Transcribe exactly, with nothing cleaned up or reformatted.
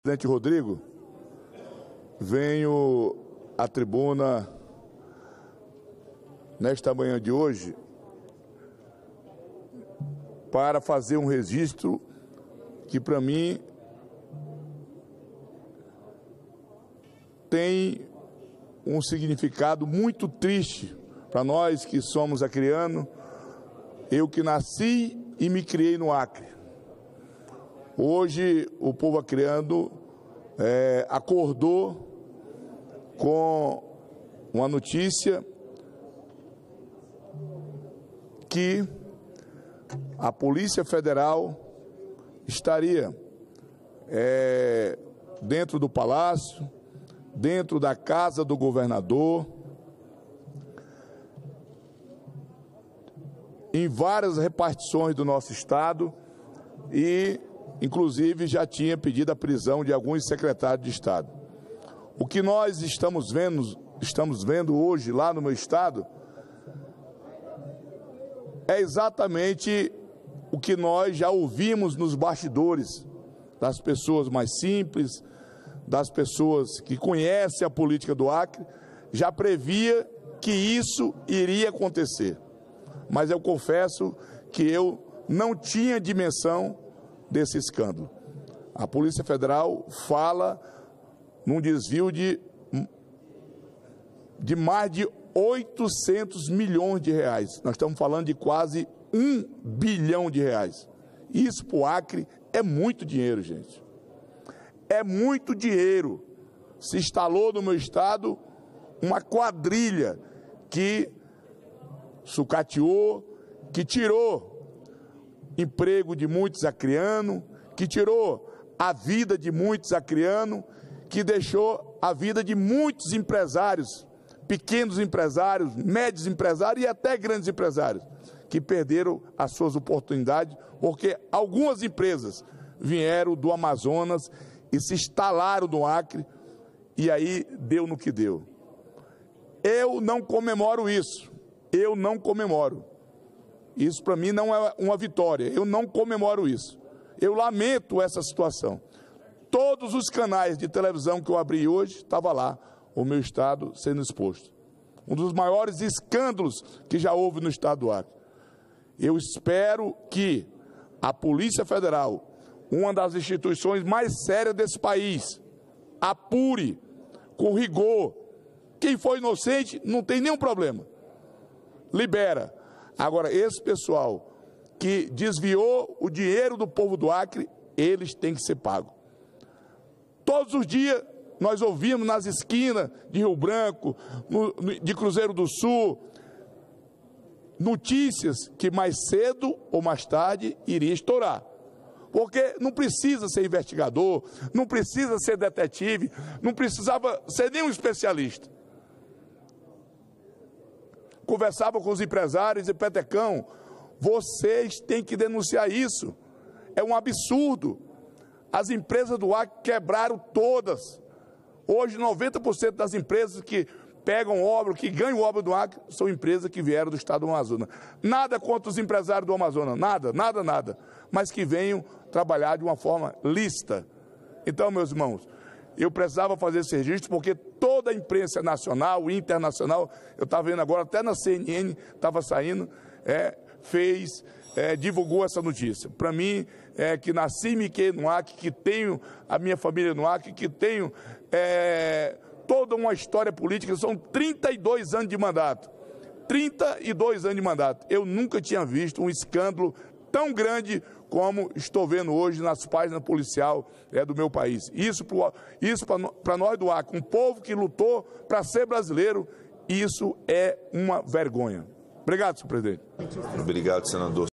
Presidente Rodrigo, venho à tribuna nesta manhã de hoje para fazer um registro que, para mim, tem um significado muito triste para nós que somos acreanos, eu que nasci e me criei no Acre. Hoje o povo acreano é, acordou com uma notícia que a Polícia Federal estaria é, dentro do palácio, dentro da casa do governador, em várias repartições do nosso estado e, inclusive, já tinha pedido a prisão de alguns secretários de Estado. O que nós estamos vendo, estamos vendo hoje lá no meu estado é exatamente o que nós já ouvimos nos bastidores das pessoas mais simples, das pessoas que conhecem a política do Acre, já previa que isso iria acontecer. Mas eu confesso que eu não tinha dimensão desse escândalo. A Polícia Federal fala num desvio de, de mais de oitocentos milhões de reais. Nós estamos falando de quase um bilhão de reais. Isso para o Acre é muito dinheiro, gente. É muito dinheiro. Se instalou no meu estado uma quadrilha que sucateou, que tirou emprego de muitos acreanos, que tirou a vida de muitos acreanos, que deixou a vida de muitos empresários, pequenos empresários, médios empresários e até grandes empresários, que perderam as suas oportunidades, porque algumas empresas vieram do Amazonas e se instalaram no Acre, e aí deu no que deu. Eu não comemoro isso, eu não comemoro. Isso para mim não é uma vitória, eu não comemoro isso. Eu lamento essa situação. Todos os canais de televisão que eu abri hoje, estava lá o meu estado sendo exposto. Um dos maiores escândalos que já houve no estado do Acre. Eu espero que a Polícia Federal, uma das instituições mais sérias desse país, apure com rigor. Quem for inocente não tem nenhum problema. Libera. Agora, esse pessoal que desviou o dinheiro do povo do Acre, eles têm que ser pagos. Todos os dias nós ouvimos nas esquinas de Rio Branco, no, de Cruzeiro do Sul, notícias que mais cedo ou mais tarde iria estourar. Porque não precisa ser investigador, não precisa ser detetive, não precisava ser nenhum especialista. Conversava com os empresários e petecão, vocês têm que denunciar isso. É um absurdo. As empresas do Acre quebraram todas. Hoje, noventa por cento das empresas que pegam obra, que ganham obra do Acre, são empresas que vieram do estado do Amazonas. Nada contra os empresários do Amazonas, nada, nada, nada. Mas que venham trabalhar de uma forma lícita. Então, meus irmãos, eu precisava fazer esse registro porque toda a imprensa nacional e internacional, eu estava vendo agora, até na C N N, estava saindo, é, fez, é, divulgou essa notícia. Para mim, é, que nasci e me criei no Acre, que tenho a minha família no Acre, que tenho é, toda uma história política, são trinta e dois anos de mandato. trinta e dois anos de mandato. Eu nunca tinha visto um escândalo tão grande como estou vendo hoje nas páginas policiais é, do meu país. Isso, isso para nós do Acre, um povo que lutou para ser brasileiro, isso é uma vergonha. Obrigado, senhor presidente. Obrigado, senador.